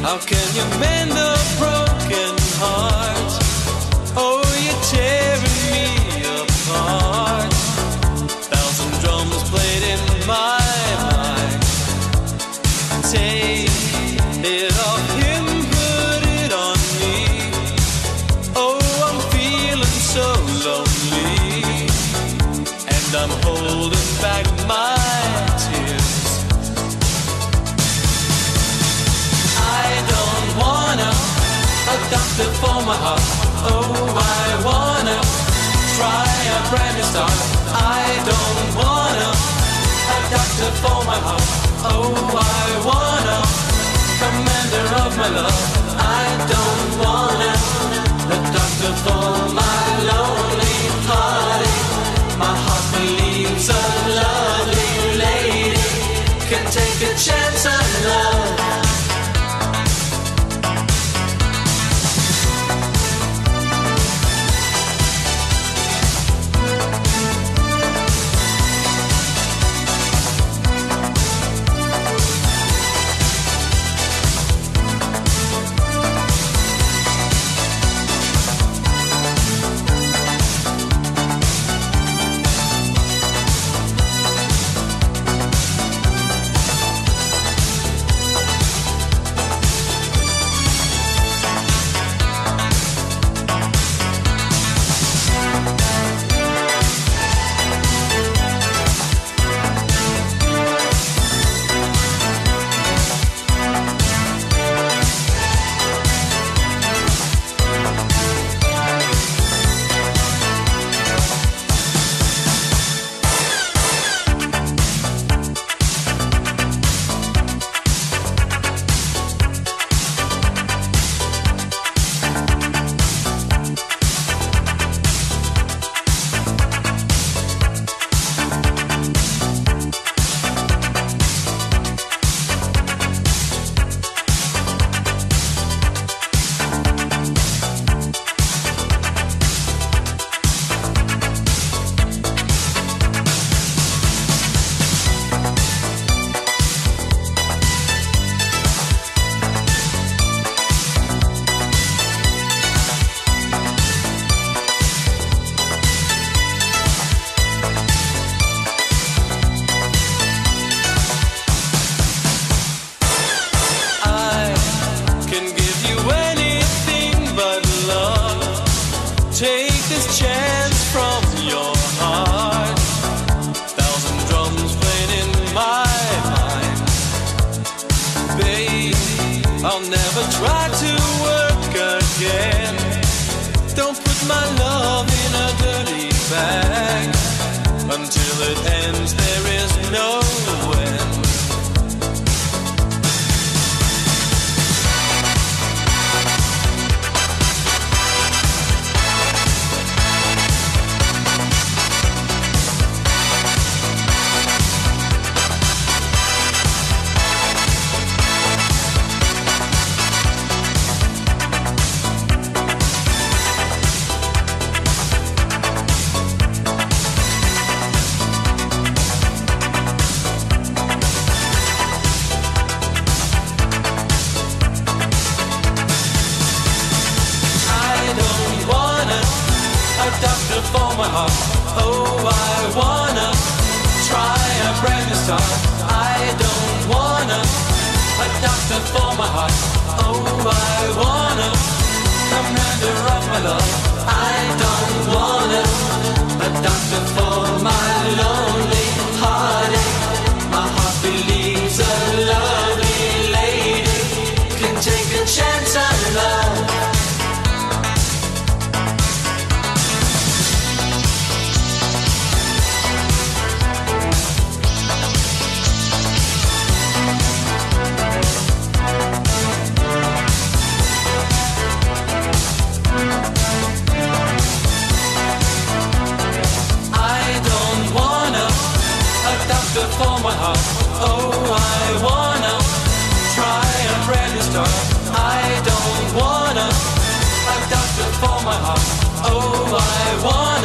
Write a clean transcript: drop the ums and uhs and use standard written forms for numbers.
How can you mend a broken heart? Oh, you're tearing me apart. Thousand drums played in my mind. Take it off him, put it on me. Oh, I'm feeling so lonely, and I'm holding back my tears. I don't wanna a doctor for my heart. Oh, I wanna try a brand new start. I don't wanna a doctor for my heart. Oh, I wanna commander of my love. I don't wanna a doctor for my lonely heartache. My heart believes a lovely lady can take a chance on love. Take this chance from your heart. Thousand drums playing in my mind. Babe, I'll never try to work again. Don't put my love in a dirty bag. Until it ends, there is no end. Doctor for my heart. Oh, I wanna try a brand new start. I don't wanna a doctor for my heart. Oh, I wanna commander of my love. I don't wanna a doctor for my lonely heartache. My heart believes a lovely lady can take a chance on love. For my heart, oh, I wanna try a brand new start. I don't wanna a doctor for my heart. Oh, I wanna